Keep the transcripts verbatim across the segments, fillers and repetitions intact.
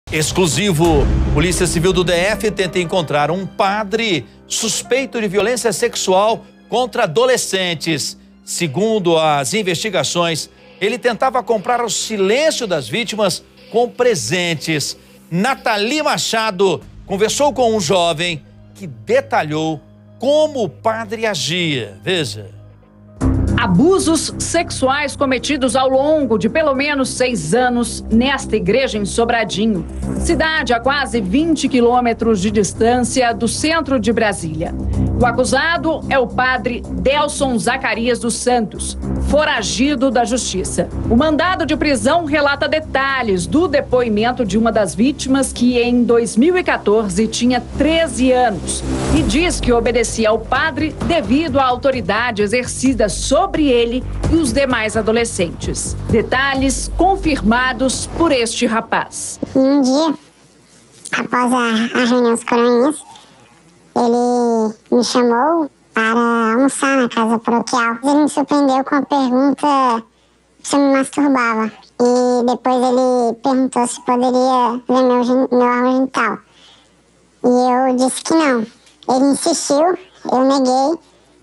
Exclusivo. Polícia Civil do D F tenta encontrar um padre suspeito de violência sexual contra adolescentes. Segundo as investigações, ele tentava comprar o silêncio das vítimas com presentes. Nathalie Machado conversou com um jovem que detalhou como o padre agia. Veja. Abusos sexuais cometidos ao longo de pelo menos seis anos nesta igreja em Sobradinho, cidade a quase vinte quilômetros de distância do centro de Brasília. O acusado é o padre Delson Zacarias dos Santos, foragido da justiça. O mandado de prisão relata detalhes do depoimento de uma das vítimas que em dois mil e quatorze tinha treze anos e diz que obedecia ao padre devido à autoridade exercida sobre ele e os demais adolescentes. Detalhes confirmados por este rapaz. Um dia, após a, a reunião dos coroinhas, ele me chamou para almoçar na casa paroquial. Ele me surpreendeu com a pergunta se eu me masturbava. E depois ele perguntou se poderia ver meu, meu órgão genital. E eu disse que não. Ele insistiu, eu neguei,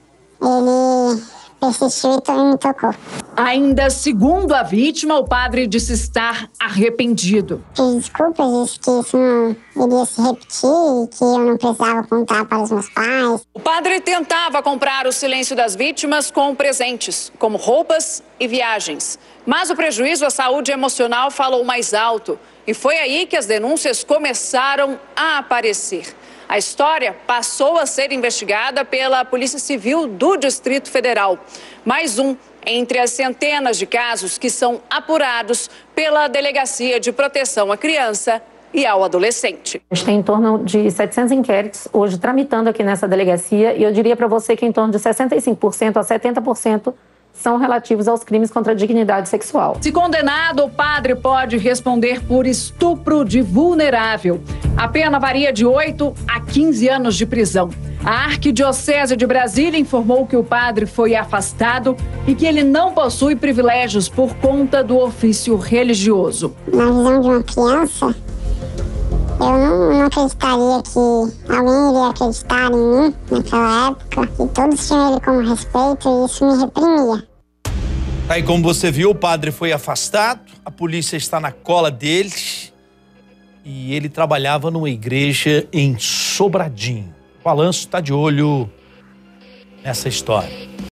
ele persistiu e me tocou. Ainda segundo a vítima, o padre disse estar arrependido. Fiz desculpas, disse que isso não iria se repetir e que eu não precisava contar para os meus pais. O padre tentava comprar o silêncio das vítimas com presentes, como roupas e viagens. Mas o prejuízo à saúde emocional falou mais alto. E foi aí que as denúncias começaram a aparecer. A história passou a ser investigada pela Polícia Civil do Distrito Federal. Mais um entre as centenas de casos que são apurados pela Delegacia de Proteção à Criança e ao Adolescente. A gente tem em torno de setecentos inquéritos hoje tramitando aqui nessa delegacia e eu diria para você que em torno de sessenta e cinco por cento a setenta por cento são relativos aos crimes contra a dignidade sexual. Se condenado, o padre pode responder por estupro de vulnerável. A pena varia de oito a quinze anos de prisão. A Arquidiocese de Brasília informou que o padre foi afastado e que ele não possui privilégios por conta do ofício religioso. Na visão de uma criança, eu não, não acreditaria que alguém iria acreditar em mim naquela época. E todos tinham ele como respeito e isso me reprimia. Aí, como você viu, o padre foi afastado, a polícia está na cola dele e ele trabalhava numa igreja em Sobradinho. O Balanço está de olho nessa história.